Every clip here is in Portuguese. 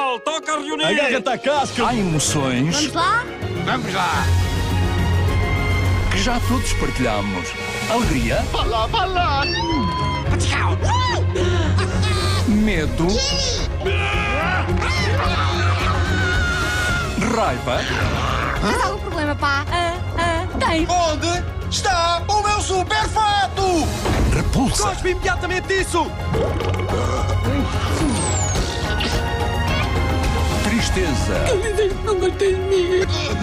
pessoal, toca a reunir! Agarra-te à casca! Há emoções Vamos lá? Vamos lá! que já todos partilhamos. Alegria, Vai lá! medo, raiva, Tens algum problema, pá? Tem. Onde está o meu super fato? repulsa, Cospe imediatamente isso! tristeza, Não gostei de mim.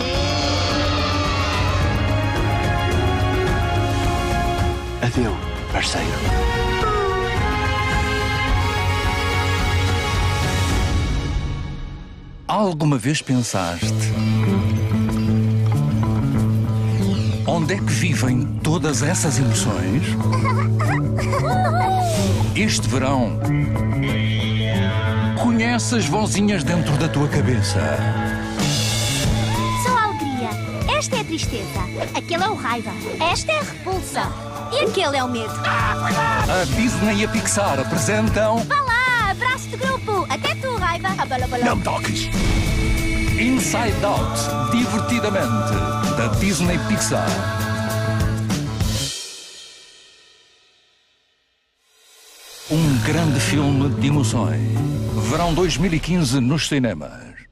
Adeus, parceiro. Alguma vez pensaste onde é que vivem todas essas emoções? Este verão, conhece as vozinhas dentro da tua cabeça. Sou a alegria. Esta é a tristeza. Aquele é o raiva. Esta é a repulsa. E aquele é o medo. A Disney e a Pixar apresentam Vá lá, abraço de grupo. Até tu, raiva. Não me toques! Inside Out, divertidamente, da Disney Pixar. Um grande filme de emoções. Verão 2015 nos cinemas.